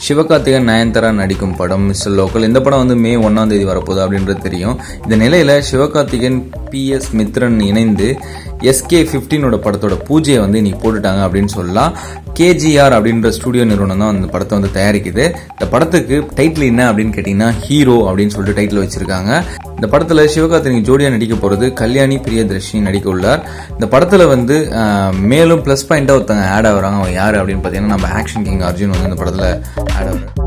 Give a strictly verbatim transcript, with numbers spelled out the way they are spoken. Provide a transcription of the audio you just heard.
சிவகார்த்திகேயன் நயன்தாரா நடிக்கும் படம் mister local. இந்த படம் வந்து மே ஒன்னாம் தேதி வரப்போகுது அப்படின்றது தெரியும். இந்த நிலையில சிவகார்த்திகேயன் பி எஸ் மித்ரன் இணைந்து எஸ்கே பிப்டீனோட படத்தோட பூஜையை வந்து இன்னைக்கு போட்டுட்டாங்க அப்படின்னு சொல்லலாம். கேஜிஆர் அப்படின்ற ஸ்டுடியோ நிறுவனம் தான் அந்த படத்தை வந்து தயாரிக்குது. இந்த படத்துக்கு டைட்டில் என்ன அப்படின்னு கேட்டீங்கன்னா ஹீரோ அப்படின்னு சொல்லிட்டு டைட்டில் வச்சிருக்காங்க. இந்த படத்துல சிவகார்த்திகேயன் ஜோடியா நடிக்க போறது கல்யாணி பிரியதர்ஷினி நடிக்க உள்ளார். இந்த படத்துல வந்து மேலும் பிளஸ் பாயிண்டா ஒருத்தங்க ஆட் ஆகுறாங்க. அவன் யாரு அப்படின்னு பாத்தீங்கன்னா நம்ம ஆக்ஷன் கிங் அர்ஜுன் வந்து இந்த படத்துல ஆட் ஆகுறாரு.